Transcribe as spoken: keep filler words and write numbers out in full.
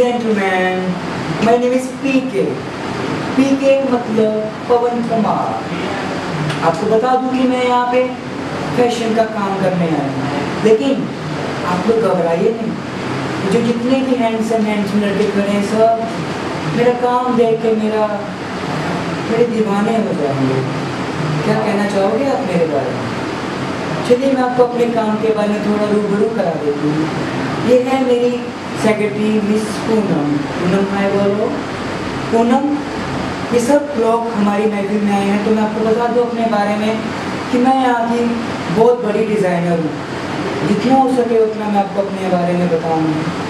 gentlemen, my name is P K. P K मतलब पवन कुमार। आपको बता दूं कि मैं यहाँ पे फैशन का काम करने आया हूँ, लेकिन आप लोग घबराइए नहीं। जो जितने भी हैंडसम हैंडसम लड़के खड़े हैं सब मेरा काम देख के मेरा मेरे दीवाने हो जाएंगे। क्या कहना चाहोगे आप मेरे बारे में? चलिए मैं आपको अपने काम के बारे में थोड़ा रूबरू करा देती हूँ। ये है मेरी secretary miss Poonam. Poonam hi बोलो। पूनम, ये सब लोग हमारी महफिल में आए हैं, तो मैं आपको बता दूँ अपने बारे में कि मैं यहाँ की बहुत बड़ी डिज़ाइनर हूँ। जितना हो सके उतना मैं आपको अपने बारे में बताऊँगी।